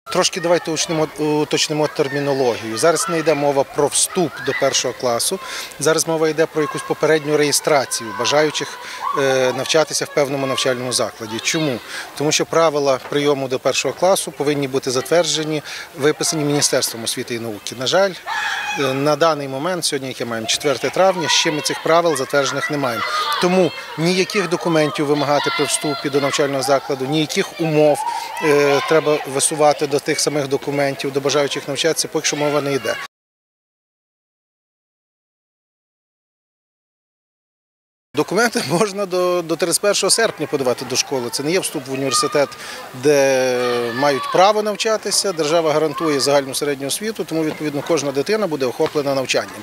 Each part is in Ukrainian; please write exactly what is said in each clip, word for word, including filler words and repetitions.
Трошки давайте уточнимо, уточнимо термінологію. Зараз не йде мова про вступ до першого класу, зараз мова йде про якусь попередню реєстрацію бажаючих навчатися в певному навчальному закладі. Чому? Тому що правила прийому до першого класу повинні бути затверджені, виписані Міністерством освіти і науки. На жаль, на даний момент, сьогодні, яке маємо, четверте травня, ще ми цих правил затверджених не маємо. Тому ніяких документів вимагати при вступі до навчального закладу, ніяких умов е, треба висувати до тих самих документів, до бажаючих навчатися, поки що мова не йде. Документи можна до, до тридцять першого серпня подавати до школи. Це не є вступ в університет, де мають право навчатися. Держава гарантує загальну середню освіту, тому, відповідно, кожна дитина буде охоплена навчанням.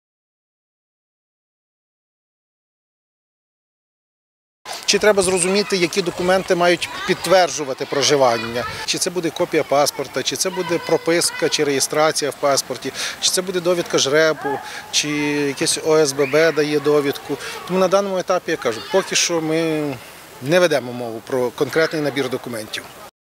Чи треба зрозуміти, які документи мають підтверджувати проживання? Чи це буде копія паспорта, чи це буде прописка, чи реєстрація в паспорті, чи це буде довідка жребу, чи якесь О С Б Б дає довідку. Тому на даному етапі, я кажу, поки що ми не ведемо мову про конкретний набір документів.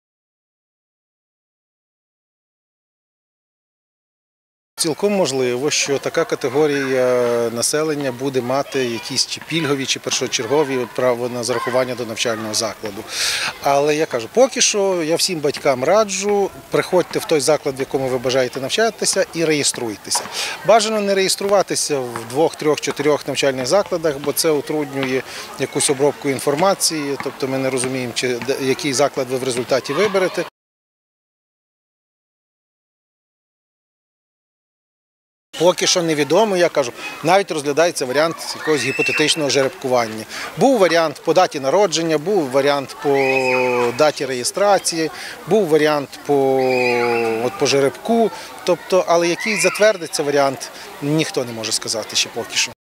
Цілком можливо, що така категорія населення буде мати якісь чи пільгові, чи першочергові право на зарахування до навчального закладу. Але я кажу, поки що я всім батькам раджу, приходьте в той заклад, в якому ви бажаєте навчатися, і реєструйтеся. Бажано не реєструватися в двох, трьох, чотирьох навчальних закладах, бо це утруднює якусь обробку інформації, тобто ми не розуміємо, чи, який заклад ви в результаті виберете. Поки що невідомо, я кажу, навіть розглядається варіант якогось гіпотетичного жеребкування. Був варіант по даті народження, був варіант по даті реєстрації, був варіант по, от, по жеребку, тобто, але який затвердиться варіант, ніхто не може сказати ще поки що.